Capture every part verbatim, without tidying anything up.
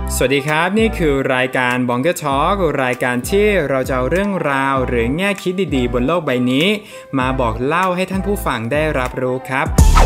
สวัสดีครับนี่คือรายการ Bonker Talk รายการที่เราจะเอาเรื่องราวหรือแง่คิดดีๆบนโลกใบนี้มาบอกเล่าให้ท่านผู้ฟังได้รับรู้ครับ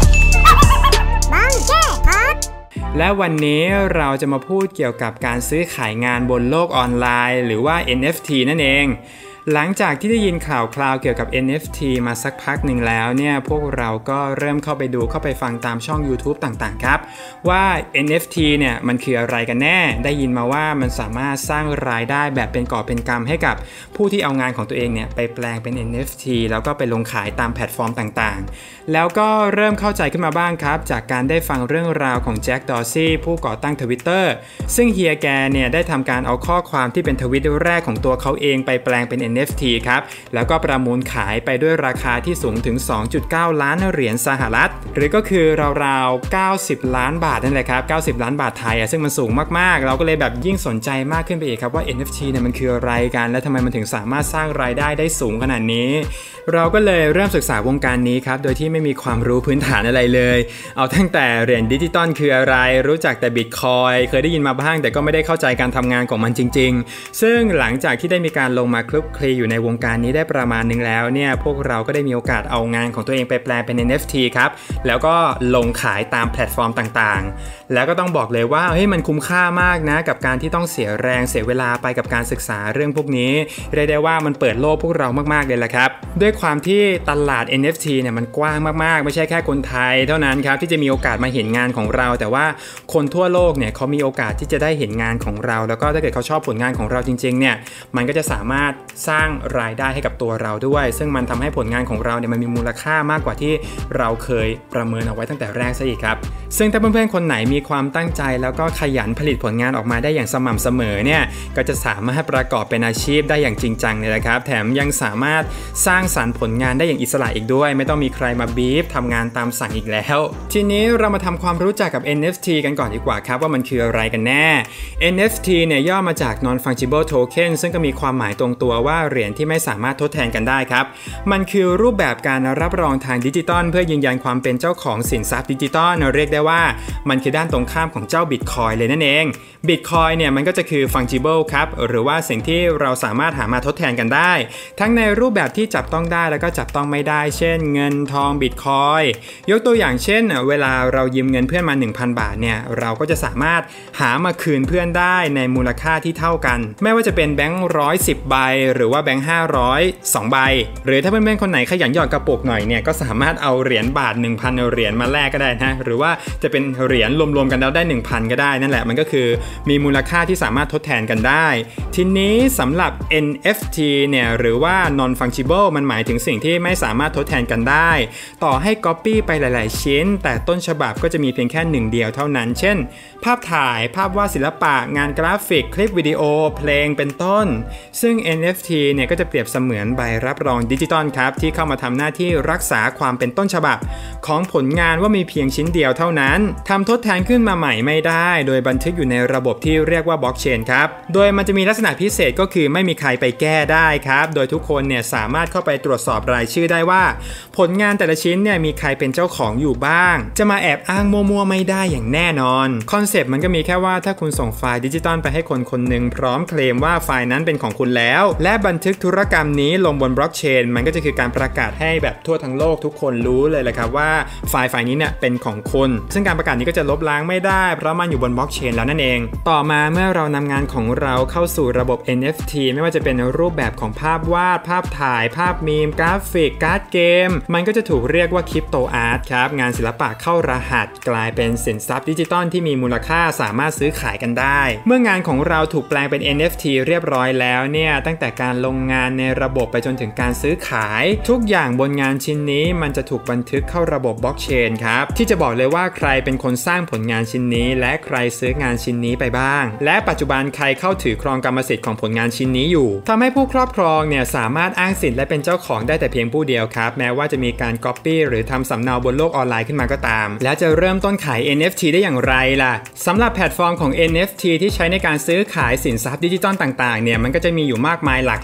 Bonker Talk และวันนี้เราจะมาพูดเกี่ยวกับการซื้อขายงานบนโลกออนไลน์หรือว่า เอ็น เอฟ ที นั่นเองหลังจากที่ได้ยินข่าวคราวเกี่ยวกับ เอ็น เอฟ ที มาสักพักหนึ่งแล้วเนี่ยพวกเราก็เริ่มเข้าไปดูเข้าไปฟังตามช่อง YouTube ต่างๆครับว่า เอ็น เอฟ ที เนี่ยมันคืออะไรกันแน่ได้ยินมาว่ามันสามารถสร้างรายได้แบบเป็นกอบเป็นกำให้กับผู้ที่เอางานของตัวเองเนี่ยไปแปลงเป็น เอ็น เอฟ ที แล้วก็ไปลงขายตามแพลตฟอร์มต่างๆแล้วก็เริ่มเข้าใจขึ้นมาบ้างครับจากการได้ฟังเรื่องราวของแจ็คดอร์ซี่ผู้ก่อตั้ง Twitter ซึ่งเฮียแกเนี่ยได้ทำการเอาข้อความที่เป็นทวิตแรกของตัวเขาเองไปแปลงเป็น เอ็น เอฟ ที ครับแล้วก็ประมูลขายไปด้วยราคาที่สูงถึง สองจุดเก้า ล้านเหรียญสหรัฐหรือก็คือราวๆเก้าสิบล้านบาทนั่นแหละครับเก้าสิบล้านบาทไทยอ่ะซึ่งมันสูงมากๆเราก็เลยแบบยิ่งสนใจมากขึ้นไปอีกครับว่า เอ็น เอฟ ที เนี่ยมันคืออะไรกันและทำไมมันถึงสามารถสร้างรายได้ได้สูงขนาดนี้เราก็เลยเริ่มศึกษาวงการนี้ครับโดยที่ไม่มีความรู้พื้นฐานอะไรเลยเอาตั้งแต่เหรียญดิจิตอลคืออะไรรู้จักแต่บิตคอยน์เคยได้ยินมาบ้างแต่ก็ไม่ได้เข้าใจการทำงานของมันจริงๆซึ่งหลังจากที่ได้มีการลงมาคลุกคลีอยู่ในวงการนี้ได้ประมาณนึงแล้วเนี่ยพวกเราก็ได้มีโอกาสเอางานของตัวเองไปแปลเป็น เอ็น เอฟ ที ครับแล้วก็ลงขายตามแพลตฟอร์มต่างๆแล้วก็ต้องบอกเลยว่าเฮ้ยมันคุ้มค่ามากนะกับการที่ต้องเสียแรงเสียเวลาไปกับการศึกษาเรื่องพวกนี้เรียกได้ว่ามันเปิดโลกพวกเรามากๆเลยแหละครับด้วยความที่ตลาด เอ็น เอฟ ที เนี่ยมันกว้างมากๆไม่ใช่แค่คนไทยเท่านั้นครับที่จะมีโอกาสมาเห็นงานของเราแต่ว่าคนทั่วโลกเนี่ยเขามีโอกาสที่จะได้เห็นงานของเราแล้วก็ถ้าเกิดเขาชอบผลงานของเราจริงๆเนี่ยมันก็จะสามารถสร้างรายได้ให้กับตัวเราด้วยซึ่งมันทำให้ผลงานของเราเนี่ยมันมีมูลค่ามากกว่าที่เราเคยประเมินเอาไว้ตั้งแต่แรกซะอีกครับซึ่งถ้าเพื่อนๆคนไหนมีความตั้งใจแล้วก็ขยันผลิตผลงานออกมาได้อย่างสม่ำเสมอเนี่ยก็จะสามารถประกอบเป็นอาชีพได้อย่างจริงจังเลยนะครับแถมยังสามารถสร้างสรรค์ผลงานได้อย่างอิสระอีกด้วยไม่ต้องมีใครมาบีฟทำงานตามสั่งอีกแล้วทีนี้เรามาทำความรู้จักกับ เอ็น เอฟ ที กันก่อนดีกว่าครับว่ามันคืออะไรกันแน่ เอ็น เอฟ ที เนี่ยย่อมาจาก non fungible token ซึ่งก็มีความหมายตรงตัวว่าเหรียญที่ไม่สามารถทดแทนกันได้ครับมันคือรูปแบบการรับรองทางดิจิตอลเพื่อยืนยันความเป็นเจ้าของสินทรัพย์ดิจิตอลเรียกได้ว่ามันคือด้านตรงข้ามของเจ้า Bitcoin เลยนั่นเอง Bitcoin เนี่ยมันก็จะคือ fungible ครับหรือว่าสิ่งที่เราสามารถหามาทดแทนกันได้ทั้งในรูปแบบที่จับต้องได้แล้วก็จับต้องไม่ได้เช่นเงินทอง Bitcoin ยกตัวอย่างเช่นเวลาเรายืมเงินเพื่อนมา หนึ่งพัน บาทเนี่ยเราก็จะสามารถหามาคืนเพื่อนได้ในมูลค่าที่เท่ากันไม่ว่าจะเป็นแบงค์ร้อยสิบใบหรือว่าแบงค์ห้าร้อยสองใบหรือถ้าเพื่อนๆคนไหนขยันหยอดกระปุกหน่อยเนี่ยก็สามารถเอาเหรียญบาท หนึ่งพัน เหรียญมาแลกก็ได้นะหรือว่าจะเป็นเหรียญรวมๆกันแล้วได้ หนึ่งพัน ก็ได้นั่นแหละมันก็คือมีมูลค่าที่สามารถทดแทนกันได้ทีนี้สำหรับ เอ็น เอฟ ที เนี่ยหรือว่า non fungible มันหมายถึงสิ่งที่ไม่สามารถทดแทนกันได้ต่อให้ copy ไปหลายๆชิ้นแต่ต้นฉบับก็จะมีเพียงแค่หนึ่งเดียวเท่านั้นเช่นภาพถ่ายภาพวาดศิลปะงานกราฟิกคลิปวิดีโอเพลงเป็นต้นซึ่ง เอ็น เอฟ ที เนี่ยก็จะเปรียบเสมือนใบรับรองดิจิตอลครับที่เข้ามาทำหน้าที่รักษาความเป็นต้นฉบับของผลงานว่ามีเพียงชิ้นเดียวเท่านั้นทำทดแทนขึ้นมาใหม่ไม่ได้โดยบันทึกอยู่ในระบบที่เรียกว่าบล็อกเชนครับโดยมันจะมีลักษณะพิเศษก็คือไม่มีใครไปแก้ได้ครับโดยทุกคนเนี่ยสามารถเข้าไปตรวจสอบรายชื่อได้ว่าผลงานแต่ละชิ้นเนี่ยมีใครเป็นเจ้าของอยู่บ้างจะมาแอบอ้างมั่วๆไม่ได้อย่างแน่นอนคอนเซปต์มันก็มีแค่ว่าถ้าคุณส่งไฟล์ดิจิตอลไปให้คนคนหนึ่งพร้อมเคลมว่าไฟล์นั้นเป็นของคุณแล้วและบันทึกธุรกรรมนี้ลงบนบล็อกเชนมันก็จะคือการประกาศให้แบบทั่วทั้งโลกทุกคนรู้เลยแหละครับว่าไฟล์ไฟล์นี้เนี่ยเป็นของคุณซึ่งการประกาศนี้ก็จะลบล้างไม่ได้เพราะมันอยู่บนบล็อกเชนแล้วนั่นเองต่อมาเมื่อเรานำงานของเราเข้าสู่ระบบ เอ็น เอฟ ที ไม่ว่าจะเป็นรูปแบบของภาพวาดภาพถ่ายภาพมีมกราฟิกการ์ดเกมมันก็จะถูกเรียกว่าคริปโตอาร์ตครับงานศิลปะเข้ารหัสกลายเป็นสินทรัพย์ดิจิตอลที่มีมูลค่าสามารถซื้อขายกันได้เมื่องานของเราถูกแปลงเป็น เอ็น เอฟ ที เรียบร้อยแล้วเนี่ยตั้งแต่การลงงานในระบบไปจนถึงการซื้อขายทุกอย่างบนงานชิ้นนี้มันจะถูกบันทึกเข้าระบบบล็อกเชนครับที่จะบอกเลยว่าใครเป็นคนสร้างผลงานชิ้นนี้และใครซื้องานชิ้นนี้ไปบ้างและปัจจุบันใครเข้าถือครองกรรมสิทธิ์ของผลงานชิ้นนี้อยู่ทำให้ผู้ครอบครองเนี่ยสามารถอ้างสิทธิ์และเป็นเจ้าของได้แต่เพียงผู้เดียวครับแม้ว่าจะมีการ copy หรือทำสำเนาบนโลกออนไลน์ขึ้นมาก็ตามแล้วจะเริ่มต้นขาย เอ็น เอฟ ที ได้อย่างไรล่ะสำหรับแพลตฟอร์มของ เอ็น เอฟ ที ที่ใช้ในการซื้อขายสินทรัพย์ดิจิตอลต่างๆเนี่ยมันก็จะมีอยู่มากมายหลากห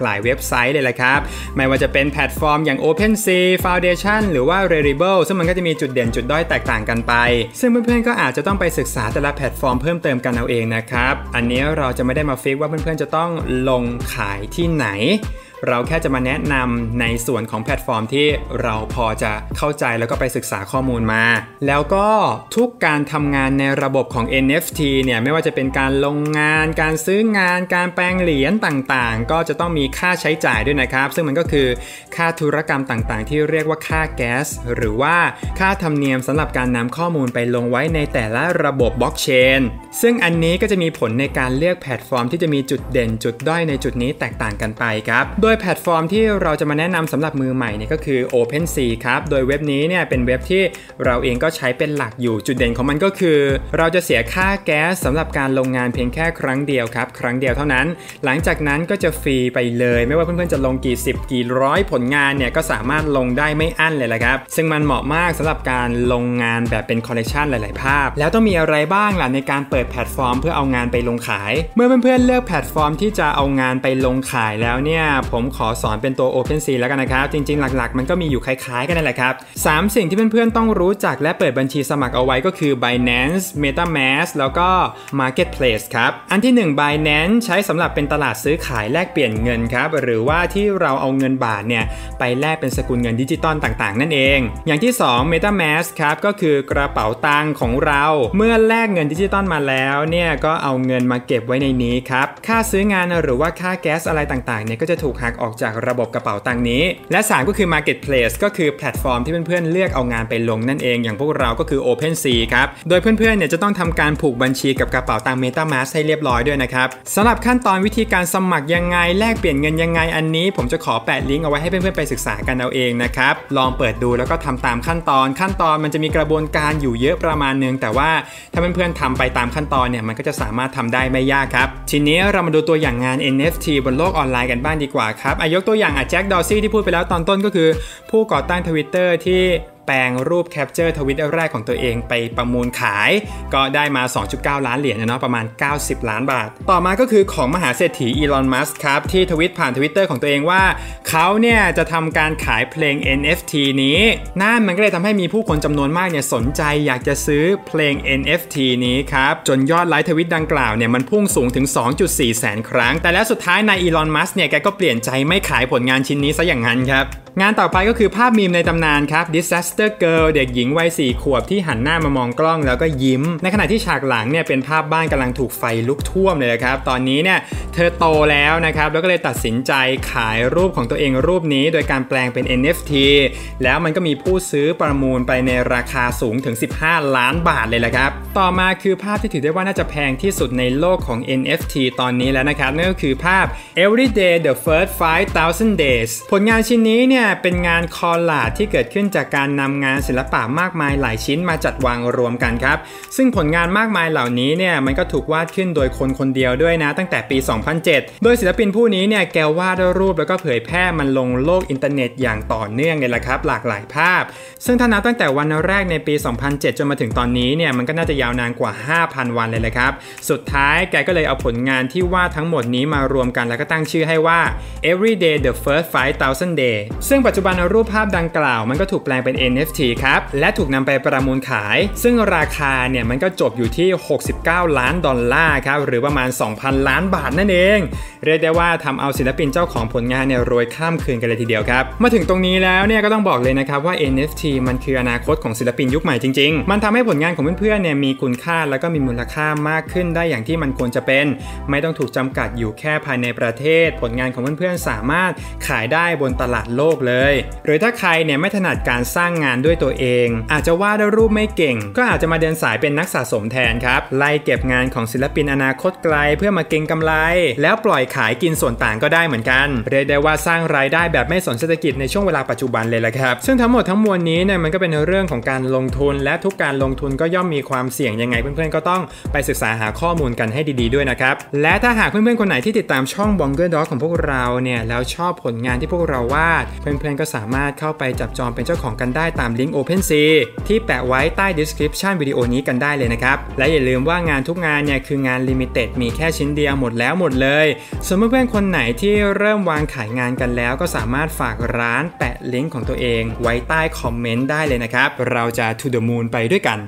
หลายเว็บไซต์เลยแหละครับไม่ว่าจะเป็นแพลตฟอร์มอย่าง OpenSea Foundation หรือว่า Rarible ซึ่งมันก็จะมีจุดเด่นจุดด้อยแตกต่างกันไปซึ่งเพื่อนๆก็อาจจะต้องไปศึกษาแต่ละแพลตฟอร์มเพิ่มเติมกันเอาเองนะครับอันนี้เราจะไม่ได้มาฟิกว่าเพื่อนๆจะต้องลงขายที่ไหนเราแค่จะมาแนะนำในส่วนของแพลตฟอร์มที่เราพอจะเข้าใจแล้วก็ไปศึกษาข้อมูลมาแล้วก็ทุกการทำงานในระบบของ เอ็น เอฟ ที เนี่ยไม่ว่าจะเป็นการลงงานการซื้องานการแปลงเหรียญต่างๆก็จะต้องมีค่าใช้จ่ายด้วยนะครับซึ่งมันก็คือค่าธุรกรรมต่างๆที่เรียกว่าค่าแก๊สหรือว่าค่าธรรมเนียมสำหรับการนำข้อมูลไปลงไว้ในแต่ละระบบบล็อกเชนซึ่งอันนี้ก็จะมีผลในการเลือกแพลตฟอร์มที่จะมีจุดเด่นจุดด้อยในจุดนี้แตกต่างกันไปครับโดยแพลตฟอร์มที่เราจะมาแนะนำสำหรับมือใหม่เนี่ยก็คือ OpenSea ครับโดยเว็บนี้เนี่ยเป็นเว็บที่เราเองก็ใช้เป็นหลักอยู่จุดเด่นของมันก็คือเราจะเสียค่าแก๊สสำหรับการลงงานเพียงแค่ครั้งเดียวครับครั้งเดียวเท่านั้นหลังจากนั้นก็จะฟรีไปเลยไม่ว่าเพื่อนๆจะลงกี่สิบกี่ร้อยผลงานเนี่ยก็สามารถลงได้ไม่อั้นเลยแหละครับซึ่งมันเหมาะมากสำหรับการลงงานแบบเป็นคอลเลกชันหลายๆภาพแล้วต้องมีอะไรบ้างล่ะในการเปิดแพลตฟอร์มเพื่อเอางานไปลงขายเมื่อเพื่อนๆเลือกแพลตฟอร์มที่จะเอางานไปลงขายแล้วเนี่ยผมขอสอนเป็นตัว OpenSea แล้วกันนะครับจริงๆหลักๆมันก็มีอยู่คล้ายๆกันนั่นแหละครับสามสิ่งที่เพื่อนๆต้องรู้จักและเปิดบัญชีสมัครเอาไว้ก็คือ Binance MetaMask แล้วก็ Marketplace ครับอันที่หนึ่ง Binance ใช้สำหรับเป็นตลาดซื้อขายแลกเปลี่ยนเงินครับหรือว่าที่เราเอาเงินบาทเนี่ยไปแลกเป็นสกุลเงินดิจิตอลต่างๆนั่นเองอย่างที่สอง MetaMask ครับก็คือกระเป๋าตังค์ของเราเมื่อแลกเงินดิจิตอลมาแล้วเนี่ยก็เอาเงินมาเก็บไว้ในนี้ครับค่าซื้องานหรือว่าค่าแก๊สอะไรต่างๆเนี่ยก็จะถูกหักออกจากระบบกระเป๋าตังค์นี้และสามก็คือ Marketplace ก็คือแพลตฟอร์มที่เพื่อนๆเลือกเอางานไปลงนั่นเองอย่างพวกเราก็คือ OpenSea ครับโดยเพื่อนๆเนี่ยจะต้องทำการผูกบัญชีกับกระเป๋าตังค์ MetaMask ให้เรียบร้อยด้วยนะครับสำหรับขั้นตอนวิธีการสมัครยังไงแลกเปลี่ยนเงินยังไงอันนี้ผมจะขอแปะลิงก์เอาไว้ให้เพื่อนๆไปศึกษากันเอาเองนะครับลองเปิดดูแล้วก็ทำตามขั้นตอนขั้นตอนมันจะมีกระบวนการอยู่เยอะประมาณนึงแต่ว่าถ้าเพื่อนๆทำไปตามขั้นตอนเนี่ยมันก็จะสามารถทำได้ไม่ยากครับทีนี้เรามาดูตัวอย่างงาน เอ็น เอฟ ที บนโลกออนไลน์กันบ้างดีกว่าครับยกตัวอย่างแจ็คดอร์ซี่ที่พูดไปแล้วตอนต้นก็คือผู้ก่อตั้ง Twitter ที่แปลงรูปแคปเจอร์ทวิตแรกของตัวเองไปประมูลขายก็ได้มา สองจุดเก้า ล้านเหรียญเนาะประมาณเก้าสิบล้านบาทต่อมาก็คือของมหาเศรษฐีอีลอนมัสก์ครับที่ทวิตผ่าน Twitter ของตัวเองว่าเขาเนี่ยจะทำการขายเพลง เอ็น เอฟ ที นี้นั่นมันก็เลยทำให้มีผู้คนจำนวนมากเนี่ยสนใจอยากจะซื้อเพลง เอ็น เอฟ ที นี้ครับจนยอดไลค์ทวิตดังกล่าวเนี่ยมันพุ่งสูงถึง สองจุดสี่ แสนครั้งแต่แล้วสุดท้ายนายอีลอนมัสก์เนี่ยแกก็เปลี่ยนใจไม่ขายผลงานชิ้นนี้ซะอย่างนั้นครับงานต่อไปก็คือภาพมีมในตำนานครับ Disaster Girl เด็กหญิงวัยสี่ขวบที่หันหน้ามามองกล้องแล้วก็ยิ้มในขณะที่ฉากหลังเนี่ยเป็นภาพบ้านกำลังถูกไฟลุกท่วมเลยนะครับตอนนี้เนี่ยเธอโตแล้วนะครับแล้วก็เลยตัดสินใจขายรูปของตัวเองรูปนี้โดยการแปลงเป็น เอ็น เอฟ ที แล้วมันก็มีผู้ซื้อประมูลไปในราคาสูงถึงสิบห้าล้านบาทเลยแหละครับต่อมาคือภาพที่ถือได้ว่าน่าจะแพงที่สุดในโลกของ เอ็น เอฟ ที ตอนนี้แล้วนะครับนั่นก็คือภาพ Everyday the First five thousand Days ผลงานชิ้นนี้เนี่ยเป็นงานคอลลาจที่เกิดขึ้นจากการนำงานศิลปะมากมายหลายชิ้นมาจัดวางรวมกันครับซึ่งผลงานมากมายเหล่านี้เนี่ยมันก็ถูกวาดขึ้นโดยคนคนเดียวด้วยนะตั้งแต่ปี สองพันเจ็ด โดยศิลปินผู้นี้เนี่ยแกวาดรูปแล้วก็เผยแพร่มันลงโลกอินเทอร์เน็ตอย่างต่อเนื่องเลยละครับหลากหลายภาพซึ่งถ้านับตั้งแต่วันแรกในปี สองพันเจ็ด จนมาถึงตอนนี้เนี่ยมันก็น่าจะยาวนานกว่า ห้าพัน วันเลยละครับสุดท้ายแกก็เลยเอาผลงานที่วาดทั้งหมดนี้มารวมกันแล้วก็ตั้งชื่อให้ว่า Everyday the First five thousand Day ซึ่งปัจจุบันรูปภาพดังกล่าวมันก็ถูกแปลงเป็น เอ็น เอฟ ที ครับและถูกนำไปประมูลขายซึ่งราคาเนี่ยมันก็จบอยู่ที่หกสิบเก้าล้านดอลลาร์ครับหรือประมาณ สองพัน ล้านบาทนั่นเองเรียกได้ว่าทำเอาศิลปินเจ้าของผลงานเนี่ยรวยข้ามคืนกันเลยทีเดียวครับมาถึงตรงนี้แล้วเนี่ยก็ต้องบอกเลยนะครับว่า เอ็น เอฟ ที มันคืออนาคตของศิลปินยุคใหม่จริงๆมันทำให้ผลงานของเพื่อนๆเนี่ยมีคุณค่าแล้วก็มีมูลค่ามากขึ้นได้อย่างที่มันควรจะเป็นไม่ต้องถูกจำกัดอยู่แค่ภายในประเทศผลงานของเพื่อนๆสามารถขายได้บนตลาดโลกเลยหรือถ้าใครเนี่ยไม่ถนัดการสร้างงานด้วยตัวเองอาจจะวาดรูปไม่เก่งก็อาจจะมาเดินสายเป็นนักสะสมแทนครับไล่เก็บงานของศิลปินอนาคตไกลเพื่อมาเก็งกำไรแล้วปล่อยขายกินส่วนต่างก็ได้เหมือนกันเรียกได้ว่าสร้างรายได้แบบไม่สนเศรษฐกิจในช่วงเวลาปัจจุบันเลยแหละครับซึ่งทั้งหมดทั้งมวลนี้เนี่ยมันก็เป็นเรื่องของการลงทุนและทุกการลงทุนก็ย่อมมีความเสี่ยงยังไงเพื่อนๆก็ต้องไปศึกษาหาข้อมูลกันให้ดีๆด้วยนะครับและถ้าหากเพื่อนๆคนไหนที่ติดตามช่อง Bonker Dog ของพวกเราเนี่ยแล้วชอบผลงานที่พวกเราวาดเพื่อนๆก็สามารถเข้าไปจับจองเป็นเจ้าของกันได้ตามลิงก์ OpenSea ที่แปะไว้ใต้ description วิดีโอนี้กันได้เลยนะครับและอย่าลืมว่างานทุกงานเนี่ยคืองาน Limited มีแค่ชิ้นเดียวหมดแล้วหมดเลยส่วนเพื่อนๆคนไหนที่เริ่มวางขายงานกันแล้วก็สามารถฝากร้านแปะลิงก์ของตัวเองไว้ใต้คอมเมนต์ได้เลยนะครับเราจะ to the moon ไปด้วยกัน